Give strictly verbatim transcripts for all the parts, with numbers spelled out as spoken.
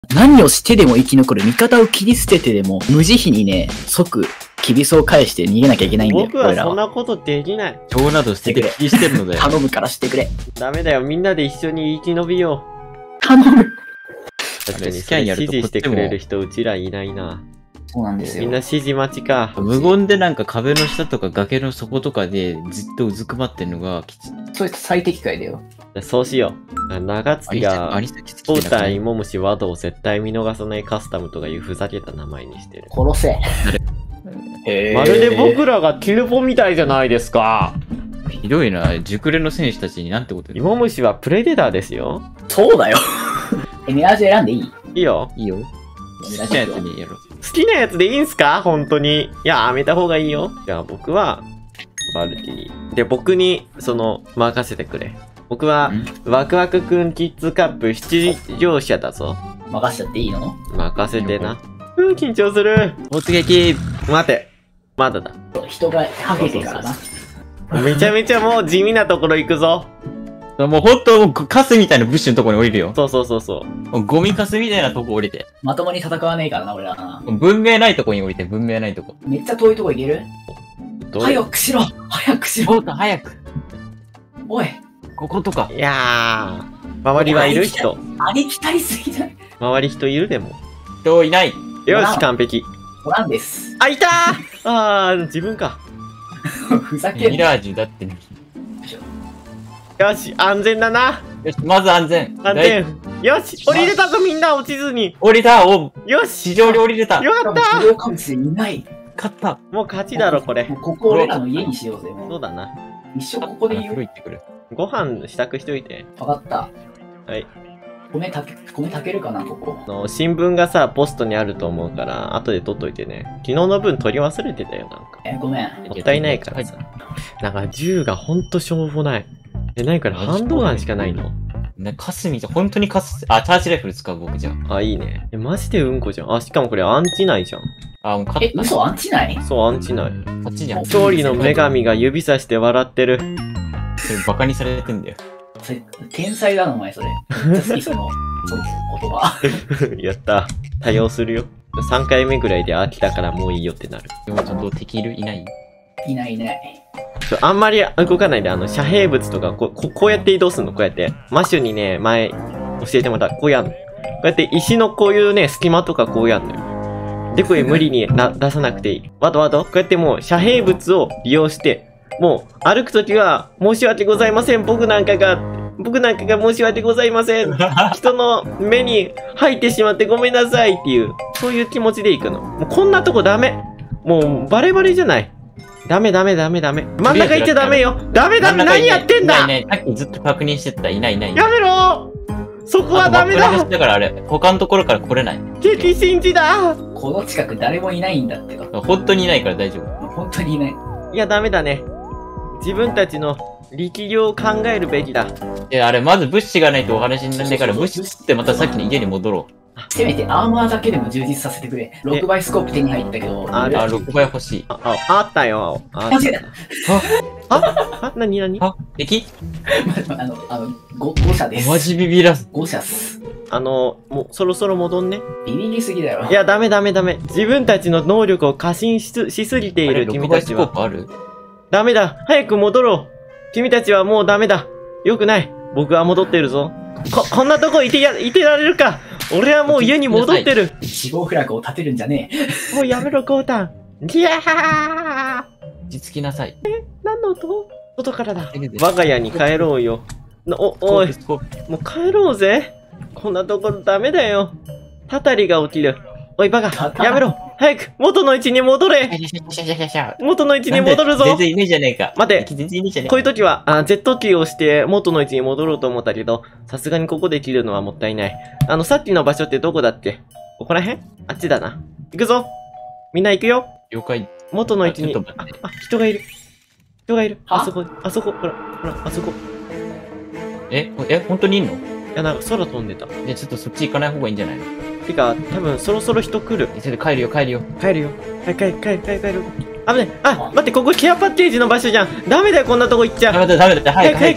何をしてでも生き残る。味方を切り捨ててでも、無慈悲にね、即、キビスを返して逃げなきゃいけないんだよ。 僕はそんなことできない。 情など捨てて気してるのだよ。 頼むからしてくれ。 ダメだよ、みんなで一緒に生き延びよう。頼む。 確かに、スキャンやると指示してくれる人、うちらいないな。 そうなんですよ。 みんな指示待ちか。 無言でなんか壁の下とか崖の底とかでずっとうずくまってんのがきつ。 そいつ最適解だよ。 そうしよう。長月が、ポーター、イモムシ、ワドを絶対見逃さないカスタムとかいうふざけた名前にしてる。 殺せ。 へまるで僕らがキルポみたいじゃないですか。 ひどいな、熟練の選手たちになんてこと言う。イモムシはプレデターですよ。 そうだよ。え、ネアージ選んでいい？ いいよ。 いいよ。好きなやつにやろう。 好きなやつでいいんすか本当に。いや、やめた方がいいよ。じゃあ僕は、バルキリー。で、僕に、その、任せてくれ。僕は、ワクワクくんキッズカップ出場者だぞ。 任せちゃっていいの？ 任せてな。うん、緊張する。 突撃。 待て。まだだ。 人がはげてからな。 めちゃめちゃもう地味なところ行くぞ。 もうほんと、もうカスみたいなブッシュのところに降りるよ。 そうそうそうそう。 もうゴミカスみたいなとこ降りて。 まともに戦わねえからな、俺らな。 文明ないとこに降りて、文明ないとこ。 めっちゃ遠いとこ行ける？早くしろ早くしろもっと早く。 おい。 こことか。 いやー。周りはいる人。 ありきたりすぎない。 周り人いるでも。 人いない。 よし、完璧。 おらんです。 あ、いたーあー、自分か。 ふざけんな。 ミラージュだってね。 よし、安全だな。 よし、まず安全。 安全。よし、降りれたぞみんな落ちずに。 降りたおよし地上に降りれたよかった治療カウンセいない。 勝った。 もう勝ちだろ、これ。 もうここ俺らの家にしようぜ、もう。 そうだな。 一生ここで言う。 ご飯支度しといて。 わかった。 はい。 米炊け、米炊けるかな、ここ。 の新聞がさ、ポストにあると思うから、後で取っといてね。昨日の分取り忘れてたよ、なんか。 え、ごめん。 もったいないからさ。なんか銃がほんとしょうもない。え、ないからハンドガンしかないの？ ね、カスみたい。本当にカス、あ、チャージライフル使う僕じゃん。 あ、いいね。え、マジでうんこじゃん。あ、しかもこれアンチ内じゃん。 あ、もう勝った。 え、嘘アンチ内？ そう、アンチ内。 勝ちじゃん。 勝利の女神が指さして笑ってる。 それバカにされてんだよ。 それ、天才だな、お前、それ。めっちゃ好き、その、その言葉。 やった。多用するよ。さんかいめぐらいで飽きたからもういいよってなる。 でもちゃんと敵いるいないいないいない。 ちょあんまり動かないで、あの、遮蔽物とか、こう、ここうやって移動するの、こうやって。マッシュにね、前、教えてもらった。こうやんの。こうやって石のこういうね、隙間とかこうやんのよ。で、これ無理にな出さなくていい。わとわと、こうやってもう遮蔽物を利用して、もう、歩くときは、申し訳ございません。僕なんかが、僕なんかが申し訳ございません。人の目に入ってしまってごめんなさいっていう、そういう気持ちで行くの。もうこんなとこダメ。もう、バレバレじゃない。ダメダメダメダメ。真ん中行っちゃダメよ。ダメダメ、何やってんだ。 いないいない。さっきずっと確認してた。いないいない。 やめろそこはダメだ。 だからあれ、他のところから来れない。 敵信じだ。 この近く誰もいないんだってか。 本当にいないから大丈夫。 本当にいない。 いや、ダメだね。自分たちの力量を考えるべきだ。 いや、あれ、まず物資がないとお話にならないから、物資ってまたさっきの家に戻ろう。 せめてアーマーだけでも充実させてくれ。ろくばいスコープ手に入ったけど。 ああ、ろくばい欲しい。 あ、あ、あったよ。あ、 間違えた。あ、あ、なになにあ、敵あの、あの、ご、誤射です。 マジビビらす。 誤射っす。 あの、もう、そろそろ戻んね。 ビビりすぎだよ。 いや、ダメダメダメ。自分たちの能力を過信しすしすぎている君たちは。 ろくばいスコープある？ ダメだ。早く戻ろう。君たちはもうダメだ。よくない。僕は戻ってるぞ。こ、こんなとこいてや、いてられるか。俺はもう家に戻ってる。 死亡フラグを立てるんじゃねえ。もうやめろ、コータン。ギャー落ち着きなさい。 え、何の音？外からだ。我が家に帰ろうよ。お、おい。もう帰ろうぜ。こんなところダメだよ。たたりが起きる。おい、バカ。やめろ。早く、元の位置に戻れ。元の位置に戻るぞ。 全然いねえじゃねえか。 待て。 全然いねえじゃねえ。 こういう時は、あ、Z キーをして元の位置に戻ろうと思ったけど、さすがにここで切るのはもったいない。あの、さっきの場所ってどこだっけ？ここら辺？あっちだな。行くぞ。みんな行くよ。 了解。 元の位置に。あ、あ、人がいる。人がいる。あそこ、あそこ、ほら、ほら、あそこ。 え、え、本当にいんの？ いや、なんか空飛んでた。 じゃ、ちょっとそっち行かない方がいいんじゃないの？ てか、多分そろそろ人来る。 ちょっと帰るよ、帰るよ。 帰るよ。はい、帰る、帰る、帰る、帰る。あぶね。あ、待って、ここケアパッケージの場所じゃん。ダメだよ、こんなとこ行っちゃう。 ダメだ、ダメだ、早く、早く。 早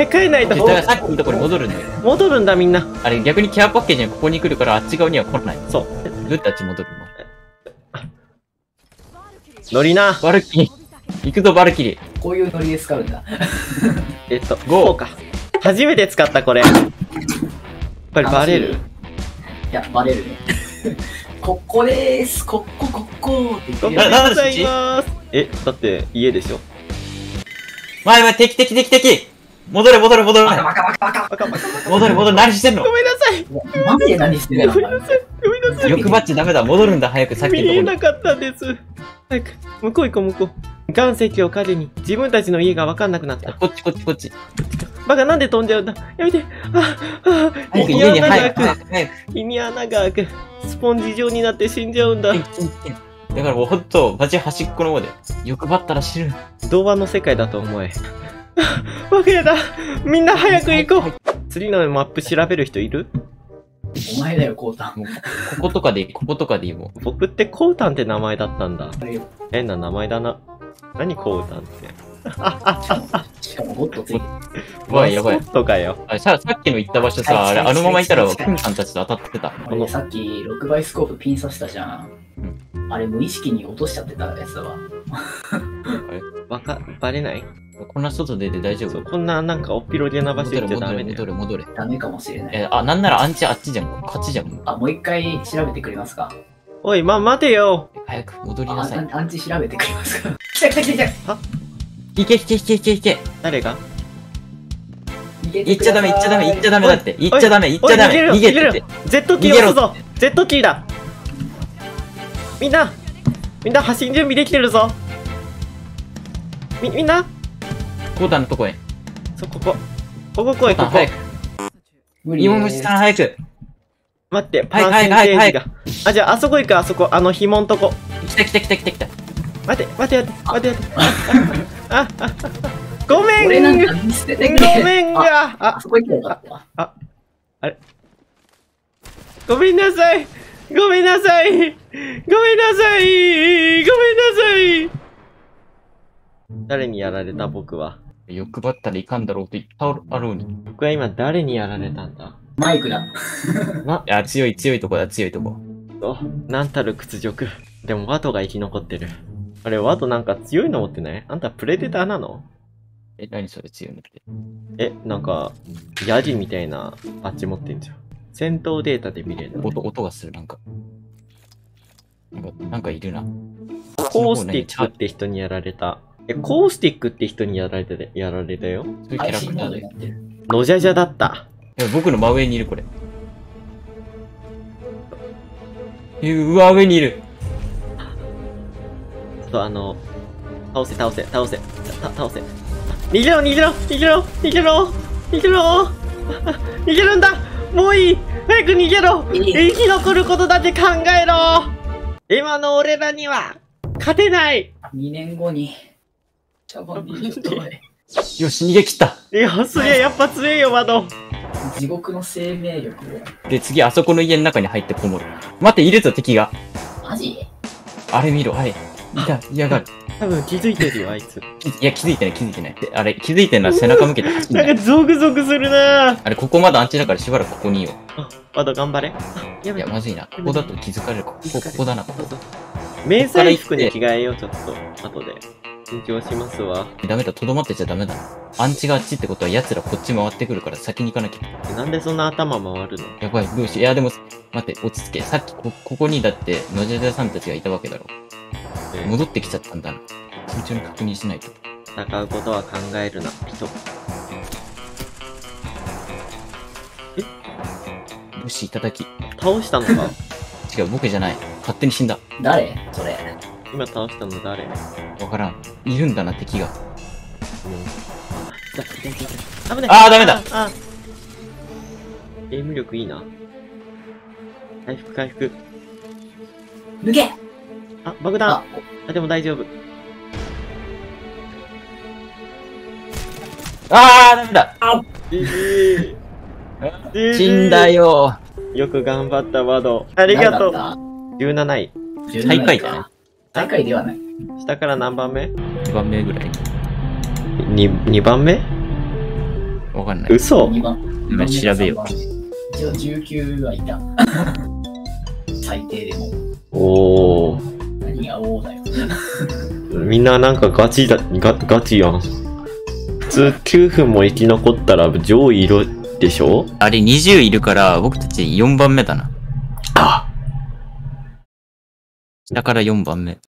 え、帰んないと。 だからさっきのところに戻るんだよ。 戻るんだみんな。 あれ逆にケアパッケージがここに来るからあっち側には来ない。 そう。 どうやってあっち戻る乗りな。 の？バルキリー。行くぞバルキリー。 こういうノリで使うんだ。 えっと、 ゴーこうか。初めて使ったこれ。やっぱりバレる？ いや、バレるね。ここでーす。ここ、ここって言ってるやごめんなさいまーす。え、だって家でしょ。 前前敵敵敵敵戻れ戻れ戻れつ。バカバカバカバカ。 バカバカ。 戻れ戻れ何してんのごめんなさい。 マジで何してんのごめんなさい。ごめんなさい。 欲張っちゃダメだ戻るんだ早くさっき見のところに。 えなかったんです。早く、向こう行こう向こう。岩石を陰に自分たちの家が分かんなくなった。 こっちこっちこっち。 バカなんで飛んじゃうんだ。やめて。あ、あ、 早く胃家に早に穴が開く。 く早く早く。 胃に穴が開く。スポンジ状になって死んじゃうんだ。 だからもうほんとマジ端っこの方で欲張ったら死ぬ。 童話の世界だと思え。バカやだ。みんな早く行こう。次のマップ調べる人いる？ お前だよ、コウタン。 もうこことかでいいこことかでいいもん。 僕ってコウタンって名前だったんだ。 あれよ。 変な名前だな。何コウタンって。 しかもゴッドついてる。 やばいやばいマスコットかよ。 あささっきの行った場所さ、あれあのままいたらクンさんたちと当たってた。 俺さっきろくばいスコープピン刺したじゃん。あれ無意識に落としちゃってたやつだわ。 わか、バレない？ こんな外出て大丈夫？ そう、こんななんかおっぴろげな場所戻れ行っちゃダメだよ。 戻れ戻れ戻れ。 ダメかもしれない。 え、あ、なんならアンチあっちじゃん。勝ちじゃん。 あ、もう一回調べてくれますか？ おい、ま、待てよ。 早く戻りあなさい。 アンアンチ調べてくれますか？来た来た来た来た。 いけいけいけいけいけ。 誰が？ 行っちゃダメ行っちゃダメ行っちゃダメだって。行っちゃダメ行っちゃダメ。 おい逃げてって。 Z キー押すぞ。 Z キーだ。みんな、みんな発進準備できてるぞ。み、みんなコータのとこへ。 そう、ここ。ここ来い、ここ。 早く。 無理芋虫さん早く。 待って、パはいーセンテはいはいージが。あ、じゃあ、あそこ行く、あそこ。あの、紐んとこ。 来た来た来た来た来た。 待て、待て、待て、待て、待て。あ、あ、あ、ごめん俺なんか見捨ててくれ。 ごめんあ、 が。 ああ、 そこ行けばよかったわ。 あ、あれ。ごめんなさい。ごめんなさい。ごめんなさい。ごめんなさい。誰にやられた僕は。 欲張ったらいかんだろうと言ったあろうに。い僕は今誰にやられたんだ。 マイクだ。 ま、 や、強い強いとこだ強いとこ。 お、なんたる屈辱。でもワトが生き残ってる。あれ、ワトなんか強いの持ってない？あんたプレデターなの？ え、何それ強いのって。 え、なんか、ヤジみたいなバッジ持ってんじゃん。戦闘データで見れるの。 音、音がする、なんか。なんか、なんかいるな。 コースティックって人にやられた。え、コースティックって人にやられたで、やられたよ。 そういうキャラ配信モークターで。いドになってる。 のじゃじゃだった。 や、僕の真上にいる、これ。え、うわ、上にいる。 ちょっとあの、倒せ、倒せ、倒せ、た倒せ。逃げろ、逃げろ、逃げろ、逃げろ、逃げろ、逃げるんだ。もういい。早く逃げろ。生き残ることだけ考えろ。今の俺らには勝てない。 にねんごに、ジャパンにちょっと前。 よし、逃げ切った。 いや、すげえ、やっぱ強えよ、窓。 地獄の生命力を。 で、次、あそこの家の中に入ってこもる。待って、いるぞ、敵が。 マジ？ あれ見ろ、あれ。いた、嫌がる。 多分気づいてるよ、あいつ。 いや、気づいてない、気づいてない。であれ、気づいてんのは背中向けて走んない。 なんかゾクゾクするなぁ。 あれ、ここまだアンチだからしばらくここにいよあ、窓頑張れ。あ、やう。いや、 ばい。 まずいな。ここだと気づかれるか。ここ、ここだな、ここ。 迷彩服に着替えよう、ちょっと。後で。緊張しますわ。 ダメだ、とどまってちゃダメだな。アンチがあっちってことは奴らこっち回ってくるから先に行かなきゃ。 なんでそんな頭回るの？ やばい、どうしよう。いや、でも、待って、落ち着け。さっきこ、ここにだって、野じゃじゃさんたちがいたわけだろ。 え戻ってきちゃったんだな。慎重に確認しないと。 戦うことは考えるな、人。 よし、いただき。 倒したのか？ 違う、僕じゃない。勝手に死んだ。 誰それ。 今倒したの誰？ わからん。いるんだな、敵が。 もう。あ、いたいたいた。危ない。 あーダメだああ。ゲーム力いいな。回復回復。 抜けあ、爆弾。 ああ、、でも大丈夫。 あー、ダメだ。 じじ死んだ。よ。 よく頑張った、ワド。ありがとう。 う。 じゅうなな位。 最下位じゃない最下位ではない。 下から何番目？ にばんめぐらい。 に、にばん目？ わわかんない。 嘘にばん。 今調べよう。一応じゅうきゅうはいた。最低でも。 おー。 何が王だよ。 みんななんかガチだ、ガガチやん。普通きゅうふんも生き残ったら上位いるでしょ？ あれにじゅういるから僕たちよんばんめだな。 あ下からよんばんめ。